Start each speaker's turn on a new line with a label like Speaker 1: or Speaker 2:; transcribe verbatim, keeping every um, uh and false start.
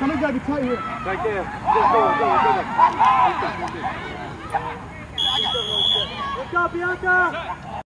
Speaker 1: Somebody's got to be tight here.
Speaker 2: Right there. Go, go, go, go. Go, go, go.
Speaker 1: Let's go, Bianca!